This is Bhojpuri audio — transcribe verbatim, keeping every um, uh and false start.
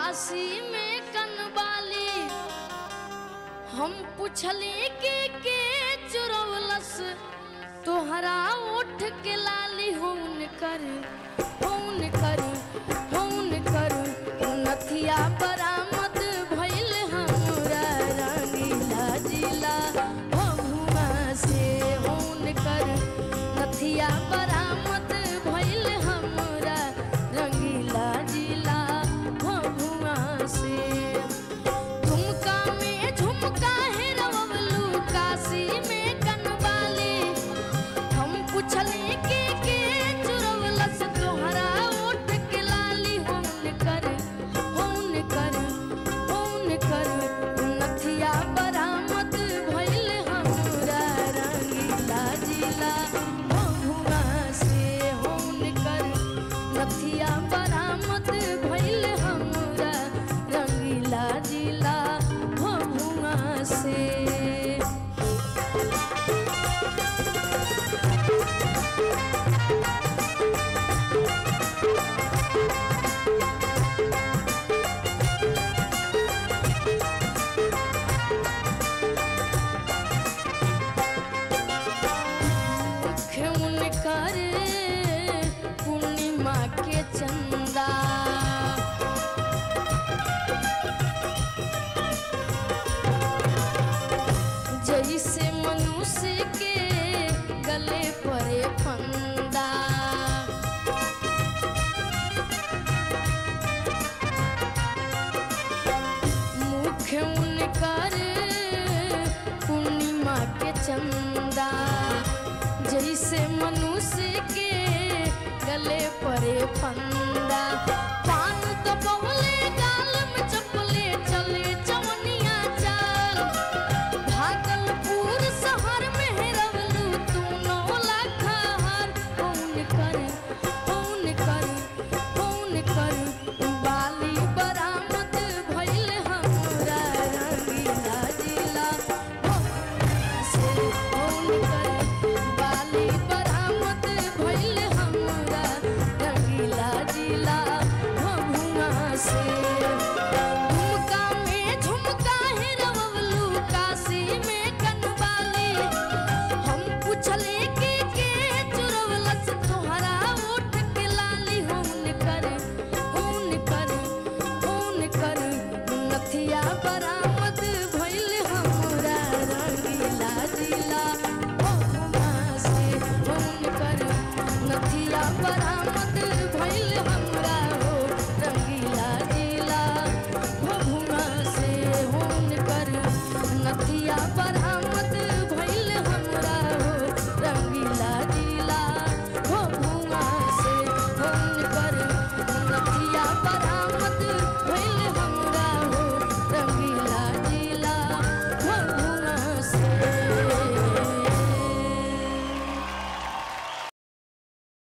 काशी में कनवाली हम पुछली के के चुरौलस तोहरा उठ के लाली होन कर होन कर होन कर नथिया बरामद भइल हमरा रंगीला जिला भभुआ से होन कर नथिया बरामद भइल हमरा रंगीला जिला भभुआ से। झुमका में झुमका है रवलू काशी में कनवाली हम पुछली के के चुरौलस तोहरा उठ के लाली होन कर होन कर होन कर नथिया बरामद भइल हमरा रंगीला जिला भभुआ से होन कर नथिया बरामद भइल हमरा रंगीला जिला भभुआ से। मुख्यमुन कर पूर्णिमा के चंदा जैसे मनुष्य के गले पड़े फंदा मुख्य उनकर पूर्णिमा के चंदा जैसे मनुष्य के गले पड़े फंदा